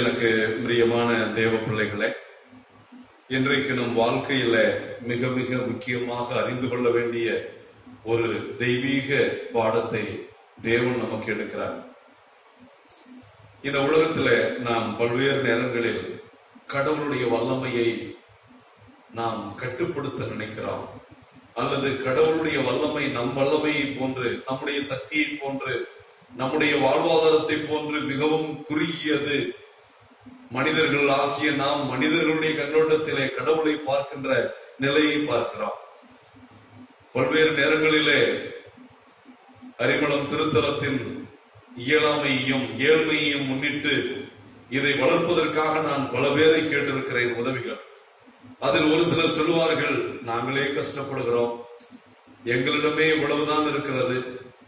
எனக்கு பிரியமான தேவ பிள்ளைகளே, இன்றைக்கு நம் வாழ்க்கையில மிக மிக முக்கியமாக அறிந்து கொள்ள வேண்டிய ஒரு தெய்வீக பாடத்தை தேவன் நமக்கு எடுக்கிறார். இந்த உலகத்துல நாம் பல்வேறு நேரங்களில் கடவுளுடைய வல்லமையை நாம் கட்டுப்படுத்த நினைக்கிறோம், அல்லது கடவுளுடைய வல்லமை நம் வல்லமையை போன்று, நம்முடைய சக்தியை போன்று, நம்முடைய வாழ்வாதாரத்தை போன்று மிகவும் குறுகியது. மனிதர்கள் ஆகிய நாம் மனிதர்களுடைய கண்ணோட்டத்திலே கடவுளை பார்க்கின்ற நிலையை பார்க்கிறோம். பல்வேறு நேரங்களிலே அரிமளம் திருத்தலத்தின் இயலாமையையும் ஏழ்மையையும் முன்னிட்டு இதை வளர்ப்பதற்காக நான் பல பேரை கேட்டிருக்கிறேன் உதவிகள். அதில் ஒரு சிலர் சொல்லுவார்கள், நாங்களே கஷ்டப்படுகிறோம், எங்களிடமே இவ்வளவுதான் இருக்கிறது.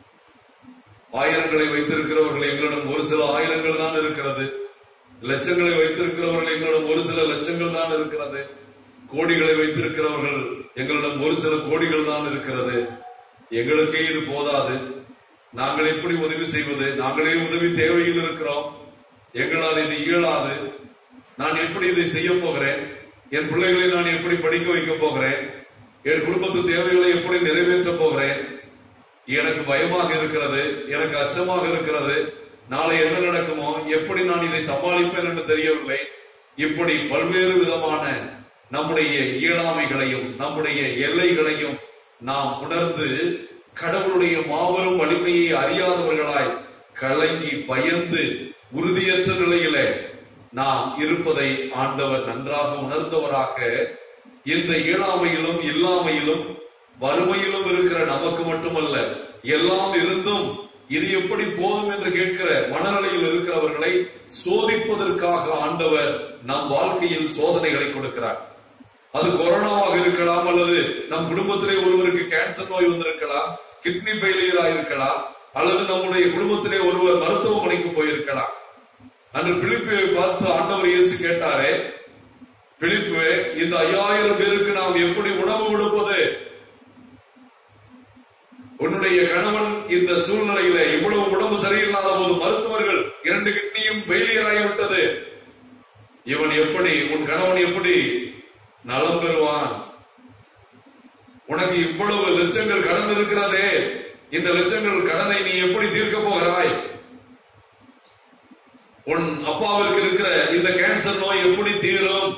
ஆயிரங்களை வைத்திருக்கிறவர்கள் எங்களிடம் ஒரு சில ஆயிரங்கள் தான் இருக்கிறது. லட்சங்களை வைத்திருக்கிறவர்கள் எங்களிடம் ஒரு சில லட்சங்கள் தான் இருக்கிறது. கோடிகளை வைத்திருக்கிறவர்கள் எங்களிடம் ஒரு சில கோடிகள் தான் இருக்கிறது. எங்களுக்கே இது போதாது, நாங்கள் எப்படி உதவி செய்வது? நாங்களே உதவி தேவையில் இருக்கிறோம், எங்களால் இது இயலாது. நான் எப்படி இதை செய்ய போகிறேன்? என் பிள்ளைகளை நான் எப்படி படிக்க வைக்க போகிறேன்? என் குடும்பத்து தேவைகளை எப்படி நிறைவேற்ற போகிறேன்? எனக்கு பயமாக இருக்கிறது, எனக்கு அச்சமாக இருக்கிறது. நாளை என்ன நடக்குமோ, எப்படி நான் இதை சமாளிப்பேன் என்று தெரியவில்லை. இப்படி பல்வேறு விதமான நம்முடைய இயலாமைகளையும் நம்முடைய எல்லைகளையும் நாம் உணர்ந்து கடவுளுடைய மாபெரும் வலிமையை அறியாதவர்களாய் கலங்கி பயந்து உறுதியற்ற நிலையிலே நாம் இருப்பதை ஆண்டவர் நன்றாக உணர்ந்தவராக, இந்த இயலாமையிலும் இல்லாமையிலும் வறுமையிலும் இருக்கிற நமக்கு மட்டுமல்ல, எல்லாம் இருந்தும் இது எப்படி போதும் என்று கேட்கிற மனநிலையில் இருக்கிறவர்களை சோதிப்பதற்காக ஆண்டவர் நம் வாழ்க்கையில் சோதனைகளை கொடுக்கிறார். அது கொரோனாவாக இருக்கலாம், அல்லது நம் குடும்பத்திலே ஒருவருக்கு கேன்சர் நோய் வந்திருக்கலாம், கிட்னி ஃபெயிலியர் ஆயிருக்கலாம், அல்லது நம்முடைய குடும்பத்திலே ஒருவர் மருத்துவமனைக்கு போயிருக்கலாம். அன்று பிலிப்பை பார்த்து ஆண்டவர் இயேசு கேட்டாரே, பிலிப்பே, இந்த 5000 பேருக்கு நாம் எப்படி உணவு கொடுப்பது? உன்னுடைய கணவன் இந்த சூழ்நிலையில இவ்வளவு உடம்பு சரியில்லாத போது மருத்துவர்கள் 2 கிட்னியும் ஃபெயிலியர் ஆகிவிட்டது. இவன் எப்படி, உன் கணவன் எப்படி நலம் பெறுவான்? உனக்கு இவ்வளவு லட்சங்கள் கடன் இருக்கிறதே, இந்த லட்சங்கள் கடனை நீ எப்படி தீர்க்க போகிறாய்? உன் அப்பாவிற்கு இருக்கிற இந்த கேன்சர் நோய் எப்படி தீரும்?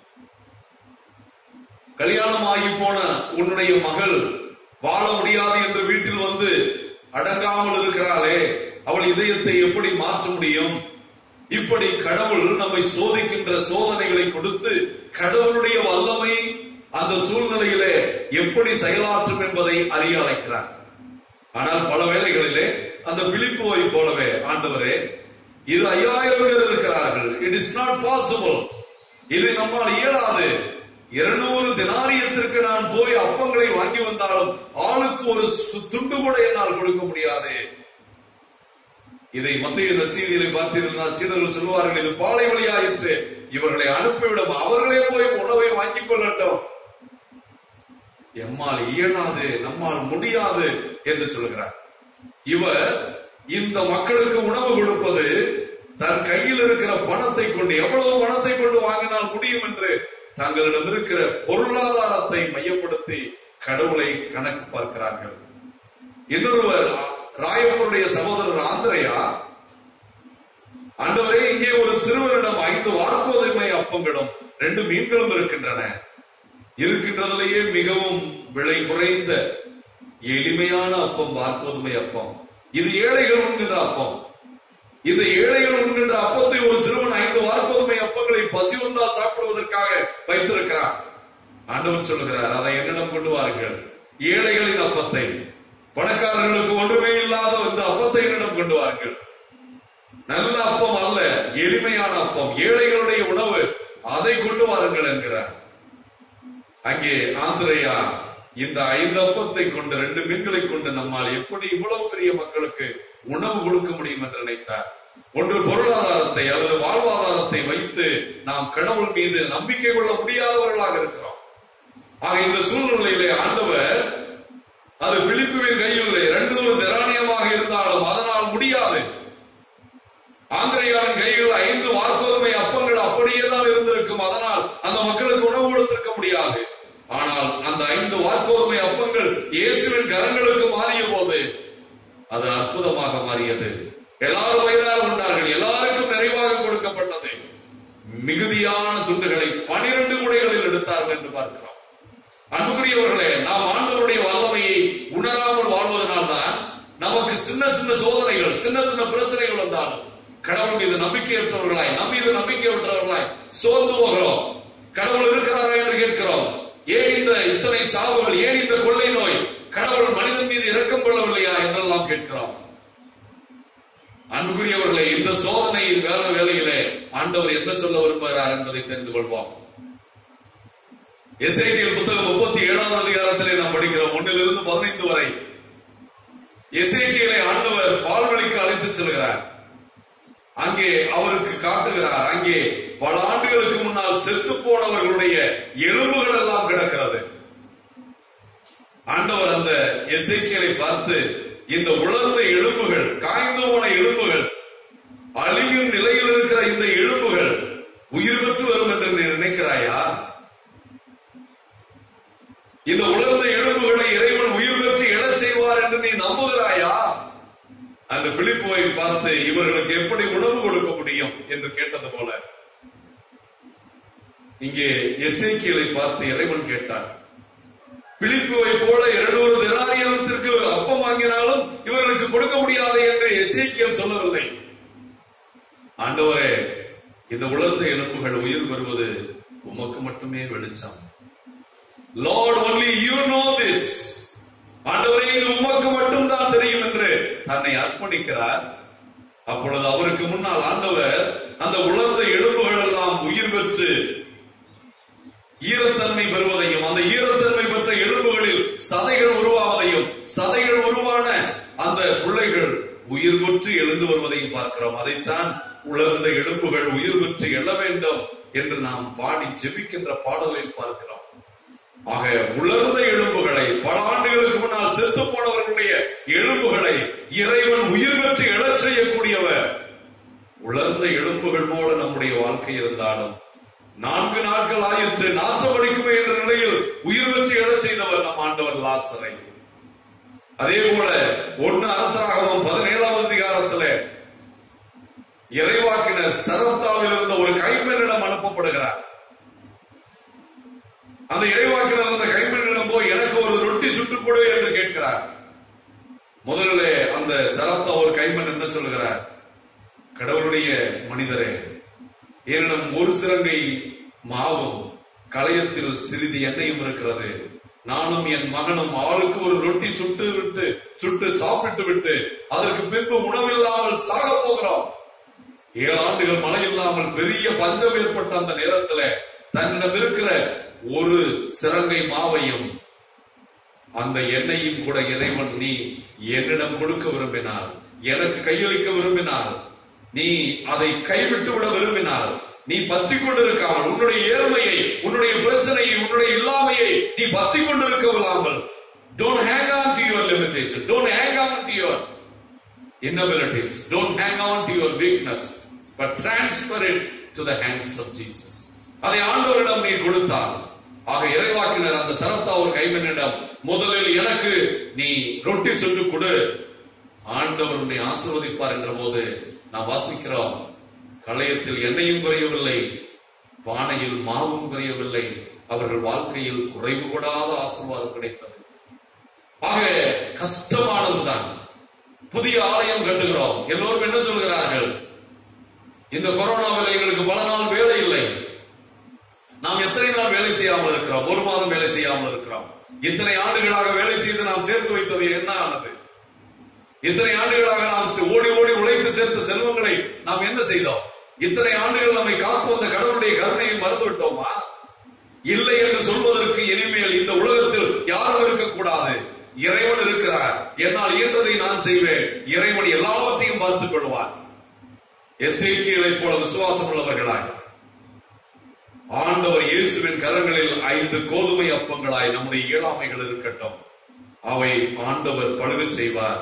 கல்யாணம் ஆகி போன உன்னுடைய மகள் வாழ முடியாது என்று வீட்டில் வந்து அடங்காமல் இருக்கிறாளே, அவள் இதயத்தை எப்படி மாற்ற முடியும்? இப்படி கடவுள் நம்மை சோதிக்கின்ற சோதனைகளை கொடுத்து கடவுளுடைய வல்லமை அந்த சூழ்நிலையிலே எப்படி செயலாற்றும் என்பதை அறிய அழைக்கிறார். ஆனால் பல வேளைகளிலே அந்த பிலிப்போவை போலவே, ஆண்டவரே, இது 5000 பேர் இருக்கிறார்கள், இட் இஸ் நாட் பாசிபிள், இது நம்மால் இயலாது. 200 தெனாரியத்திற்கு நான் போய் அப்பங்களை வாங்கி வந்தாலும் ஆளுக்கு ஒரு துண்டு கூட என்னால் கொடுக்க முடியாது. இதை மத்திய நற்செய்தியிலே பார்த்தீர்கள், சீடர்கள் சொல்லுவார்கள், இது பாலை வழியாயிற்று, இவர்களை அனுப்பிவிடும், அவர்களே போய் உணவை வாங்கிக் கொள்ளட்டும். எம்மால் இயலாது, நம்மால் முடியாது என்று சொல்கிறார். இவர் இந்த மக்களுக்கு உணவு கொடுப்பது தன் கையில் இருக்கிற பணத்தை கொண்டு, எவ்வளவு பணத்தை கொண்டு வாங்கினால் முடியும் என்று தங்களிடம் இருக்கிற பொருளாதாரத்தை மையப்படுத்தி கடவுளை கணக்கு பார்க்கிறார்கள். இன்னொருவர், ராயப்பருடைய சகோதரர் ஆந்திரையா, ஆண்டவரே, இங்கே ஒரு சிறுவனிடம் 5 வார்கோதுமை அப்பங்களும் 2 மீன்களும் இருக்கின்றதிலேயே மிகவும் விலை குறைந்த எளிமையான அப்பம் வார்கோதுமை அப்பம். இது ஏழைகள் உண்கின்ற அப்பம். இந்த ஏழைகள் உண்கின்ற அப்பத்தை ஒரு சிறுவன் 5 வார்கோதுமை அப்பங்களை பசி வந்தால் சாப்பிடுவதற்காக வைத்திருக்கிறார். ஆண்டவர் சொல்லுகிறார், அதை என்னிடம் கொண்டு வாருங்கள். ஏழைகளின் அப்பத்தை, பணக்காரர்களுக்கு ஒன்றுமே இல்லாத இந்த அப்பத்தை என்னிடம் கொண்டு வாருங்கள். நல்ல அப்பம் அல்ல, எளிமையான அப்பம், ஏழைகளுடைய உணவு, அதை கொண்டு வாருங்கள் என்கிறார். அங்கே ஆந்திரையா இந்த 5 அப்பத்தை கொண்டு 2 மீன்களை கொண்டு நம்மால் எப்படி இவ்வளவு பெரிய மக்களுக்கு உணவு கொடுக்க முடியும் என்று நினைத்தார். ஒன்று பொருளாதாரத்தை அல்லது வாழ்வாதாரத்தை வைத்து நாம் கடவுள் மீது நம்பிக்கை கொள்ள முடியாதவர்களாக இருக்கிறோம். ஆக இந்த சூழ்நிலையிலே ஆண்டவர், அது பிலிப்புவின் கையில் 200 தெனாரியமாக இருந்தாலும் அதனால் முடியாது. ஆந்திரையாவின் கையில் 5 வார்கோதுமை அது அற்புதமாக மாறியது. எல்லாரும் வயிறார உண்டார்கள், எல்லாருக்கும் நிறைவாக கொடுக்கப்பட்டது. மிகுதியான துண்டுகளை 12 குடைகளில் எடுத்தார்கள் என்று பார்க்கிறோம். அன்புக்குரியவர்களே, நாம் ஆண்டவருடைய வல்லமையை உணராமல் வாழ்வதனால்தான் நமக்கு சின்ன சின்ன சோதனைகள், சின்ன சின்ன பிரச்சனைகள் வந்தாலும் கடவுள் மீது நம்பிக்கையற்றவர்களாய், நம் மீது நம்பிக்கையற்றவர்களாய் சோர்ந்து போகிறோம். கடவுள் இருக்கிறாரா என்று கேட்கிறோம். ஏன் இந்த இத்தனை சாவுகள், ஏன் இந்த கொள்ளை நோய், கடவுள் மனிதன் மீது இரக்கம் கொள்ளவில்லையா என்றெல்லாம் கேட்கிறோம். அன்புக்குரியவர்களே, இந்த சோதனையின் வேளையிலே ஆண்டவர் என்ன சொல்ல விரும்புகிறார் என்பதை தெரிந்து கொள்வோம். எசேக்கியேல் புத்தகம் 37ஆம் அதிகாரத்திலே நாம் படிக்கிறோம் 1 - 15 வரை. எசேக்கியேலை ஆண்டவர் பால்வழிக்கு அழைத்து செல்கிறார். அங்கே அவருக்கு காட்டுகிறார், அங்கே பல ஆண்டுகளுக்கு முன்னால் செத்து போனவர்களுடைய எலும்புகள் எல்லாம் கிடக்கிறது. ஆண்டவர் அந்த எசேக்கியேலை பார்த்து, இந்த உலர்ந்த எலும்புகள், காய்ந்து போன எலும்புகள், அழியும் நிலையில் இருக்கிற இந்த எலும்புகள் உயிர் பெற்று வரும் என்று நீ நினைக்கிறாயா? இந்த உலர்ந்த எலும்புகளை இறைவன் உயிர் பெற்று எழச் செய்வார் என்று நீ நம்புகிறாயா? அந்த பிலிப்போவை பார்த்து, இவர்களுக்கு எப்படி உணவு கொடுக்க முடியும் என்று கேட்டது போல இங்கே எசேக்கியேலை பார்த்து இறைவன் கேட்டார். பிலிப்போவை போல 200 தெனாரியத்திற்கு அப்பம் வாங்கினாலும் இவர்களுக்கு கொடுக்க முடியாது என்று எசேக்கியேல் சொல்லவில்லை. ஆண்டவரே, இந்த உலர்ந்த எலும்புகள் உயிர் பெறுவது உமக்கு மட்டுமே வெளிச்சம். Lord, only you know this. ஆண்டவரே, இது உமக்கு மட்டும் தான் தெரியும் என்று தன்னை அர்ப்பணிக்கிறார். அப்பொழுது அவருக்கு முன்னால் ஆண்டவர் அந்த உலர்ந்த எலும்புகள் எல்லாம் உயிர் பெற்று ஈரத்தன்மை பெறுவதையும், அந்த ஈரத்தன்மை பெற்ற எலும்புகளில் சதைகள் உருவாவதையும், சதைகள் உருவான அந்த பிள்ளைகள் உயிர் பெற்று எழுந்து வருவதையும் பார்க்கிறோம். அதைத்தான் உலர்ந்த எலும்புகள் உயிர் பெற்று எழ வேண்டும் என்று நாம் பாடி ஜெபிக்கின்ற பாடலில் பார்க்கிறோம். ஆக உலர்ந்த எலும்புகளை, பல ஆண்டுகளுக்கு முன்னால் செத்து போனவர்களுடைய எலும்புகளை இறைவன் உயிர் பெற்று எழச் செய்யக்கூடியவர். உலர்ந்த எலும்புகள் போல நம்முடைய வாழ்க்கை இருந்தாலும் 4 நாட்கள் ஆயிற்று, நாற்றமடிக்குமே என்ற நிலையில் உயிர் பெற்று எழச் செய்தவர் நம் ஆண்டவர் லாசரை. அதே போல 1 அரசராகமம் 17ஆம் அதிகாரத்தில் இறைவாக்கினர் சரப்தாவில் இருந்த ஒரு கைம்பெண்ணிடம் அனுப்பப்படுகிறார். அந்த இறைவாக்கினர் அந்த கைம்பெண்ணிடம் போய், எனக்கு ஒரு ரொட்டி சுட்டுக் கொடு என்று கேட்கிறார். முதலிலே அந்த சரப்தா ஒரு கைம்பெண் என்ன சொல்கிறார்? கடவுளுடைய மனிதரே, என்னிடம் ஒரு சிறங்கை மாவும் களையத்தில் சிறிது எண்ணெயும் இருக்கிறது. நானும் என் மகனும் ஆளுக்கு ஒரு ரொட்டி சுட்டு சாப்பிட்டு விட்டு அதற்கு பின்பு உணவில்லாமல் சாக போகிறோம். 7 ஆண்டுகள் மழை இல்லாமல் பெரிய பஞ்சம் ஏற்பட்ட அந்த நேரத்தில் தன்னிடம் இருக்கிற ஒரு சிறங்கை மாவையும் அந்த எண்ணெயும் கூட இறைவன் நீ என்னிடம் கொடுக்க விரும்பினால், எனக்கு கையளிக்க விரும்பினால், நீ அதை கைவிட்டு விட விரும்பினால், நீ பற்றி கொண்டிருக்காமல் உன்னுடைய ஏழ்மையை, உன்னுடைய பிரச்சனையை, உன்னுடைய இல்லாமையை நீ பற்றி கொண்டிருக்க விடாமல், don't hang on to your limitation, don't hang on to your inabilities, don't hang on to your weakness, but transfer it to the hands of Jesus. அதை ஆண்டவரிடம் நீ கொடுத்தால், ஆக இறைவாக்கினர் அந்த சரப்தா ஒரு கைம்பெண்ணிடம், முதலில் எனக்கு நீ ரொட்டி சுட்டு கொடு, ஆண்டவர் உன்னை ஆசீர்வதிப்பார் என்ற போது நாம் வாசிக்கிறோம், களையத்தில் எண்ணெயும் குறையவில்லை, பானையில் மாவும் குறையவில்லை, அவர்கள் வாழ்க்கையில் குறைவு கூடாத ஆசீர்வாதம் கிடைத்தது. ஆக கஷ்டமானதுதான். புதிய ஆலயம் கட்டுகிறோம். எல்லோரும் என்ன சொல்கிறார்கள்? இந்த கொரோனாவில் எங்களுக்கு பல நாள் வேலை இல்லை. நாம் எத்தனை நாள் வேலை செய்யாமல் இருக்கிறோம்? 1 மாதம் வேலை செய்யாமல் இருக்கிறோம். இத்தனை ஆண்டுகளாக வேலை செய்து நாம் சேர்த்து வைத்தது என்ன ஆனது? இத்தனை ஆண்டுகளாக நாம் ஓடி ஓடி உழைத்து சேர்த்த செல்வங்களை நாம் என்ன செய்தோம்? இத்தனை ஆண்டுகள் நம்மை காத்து வந்த கடவுளுடைய கருணையை மறந்து விட்டோமா? இல்லை என்று சொல்வதற்கு இனிமேல் இந்த உலகத்தில் யாரும் இருக்கக்கூடாது. இறைவன் இருக்கிறார். என்னால் இயன்றதை நான் செய்வேன். இறைவன் எல்லாவற்றையும் பார்த்துக் கொள்வார். எசேக்கியேலை போல விசுவாசம் உள்ளவர்களாய் ஆண்டவர் இயேசுவின் கரங்களில் 5 கோதுமை அப்பங்களாய் நம்முடைய இயலாமைகள் இருக்கட்டும், அவை ஆண்டவர் பழுகச் செய்வார்.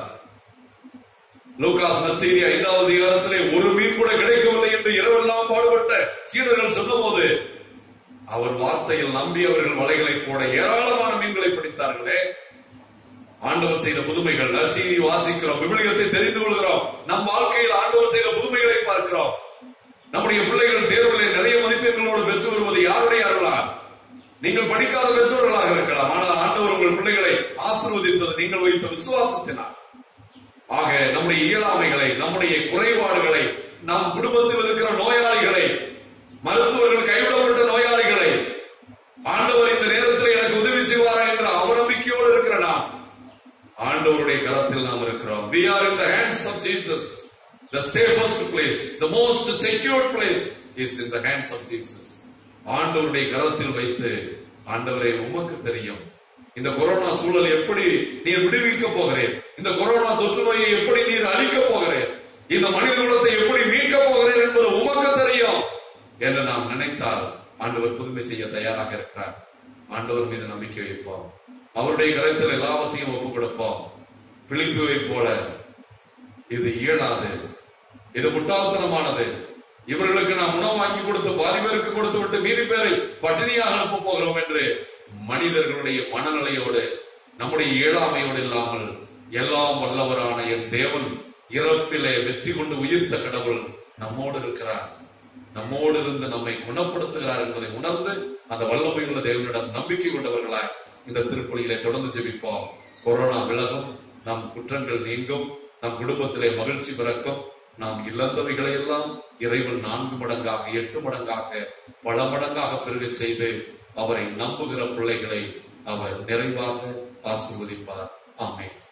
லூகாஸ் நற்செய்தி 5ஆம் அதிகாரத்திலே ஒரு மீன் கூட கிடைக்கவில்லை என்று இரவெல்லாம் பாடுபட்ட சீடர்கள் சொன்னபோது அவர் வார்த்தையில் நம்பி அவர்கள் வலைகளை போட ஏராளமான மீன்களை பிடித்தார்களே. ஆண்டவர் செய்த புதுமைகள் நற்செய்தியை வாசிக்கிறோம், விவிலியத்தை தெரிந்து கொள்கிறோம், நம் வாழ்க்கையில் ஆண்டவர் செய்த புதுமைகளை பார்க்கிறோம். நம்முடைய பிள்ளைகள் தேர்வுகளை நிறைய மதிப்பெண்களோடு பெற்று வருவது யாருடைய அருளா? நீங்கள் படிக்காத பெற்றோர்களாக இருக்கலாம், ஆனால் ஆண்டவர் உங்கள் பிள்ளைகளை ஆசீர்வதித்தது நீங்கள் வைத்த விசுவாசத்தினால். ஆக நம்முடைய இயலாமைகளை, நம்முடைய குறைபாடுகளை, நம் குடும்பத்தில் இருக்கிற நோயாளிகளை, மருத்துவர்கள் கைவிடப்பட்ட நோயாளிகளை ஆண்டவர் இந்த நேரத்தில் எனக்கு உதவி செய்வாரா என்ற அவநம்பிக்கையோடு இருக்கிற நாம் ஆண்டவருடைய கரத்தில் நாம் இருக்கிறோம். We are in the hands of Jesus. The safest place, the most secure place is in the hands of Jesus. ஆண்டவருடைய கரத்தில் வைத்து, ஆண்டவரே உமக்கு தெரியும் இந்த கொரோனா சூழல் எப்படி நீர் விடுவிக்க போகிறேன், இந்த கொரோனா தொற்று நோயை எப்படி நீர் அழிக்க போகிறேன், இந்த மனித குலத்தை எப்படி மீட்க போகிறேன் என்பது உமக்கு தெரியும் என்று நாம் நினைத்தால் ஆண்டவர் புதுமை செய்ய தயாராக இருக்கிறார். ஆண்டவர் மீது நம்பிக்கை வைப்போம், அவருடைய கரத்தில் எல்லாவற்றையும் ஒப்புக் கொடுப்போம். பிலிப்புவை போல இது இயலாது, இது முட்டாள்தனமானது, இவர்களுக்கு நாம் உணவு வாங்கி கொடுத்து பாதி பேருக்கு கொடுத்து விட்டு மீதி பேரை பட்டினியாக அனுப்ப போகிறோம் என்று மனிதர்களுடைய மனநிலையோடு, நம்முடைய இயலாமையோடு இல்லாமல் எல்லாம் வல்லவரான என் தேவன், இறப்பிலே வெற்றி கொண்டு உயிர்த்த கடவுள் நம்மோடு இருக்கிறார், நம்மோடு இருந்து நம்மை குணப்படுத்துகிறார் என்பதை உணர்ந்து அந்த வல்லமையுள்ள தேவனிடம் நம்பிக்கை கொண்டவர்களாய் இந்த திருப்பலியிலே தொடர்ந்து ஜெபிப்போம். கொரோனா விலகும், நம் குற்றங்கள் நீங்கும், நம் குடும்பத்திலே மகிழ்ச்சி பிறக்கும், நாம் இழந்தவைகளை எல்லாம் இறைவன் 4 மடங்காக 8 மடங்காக பல மடங்காக பெருகச் செய்து அவரை நம்புகிற பிள்ளைகளை அவர் நிறைவாக ஆசீர்வதிப்பார். ஆமென்.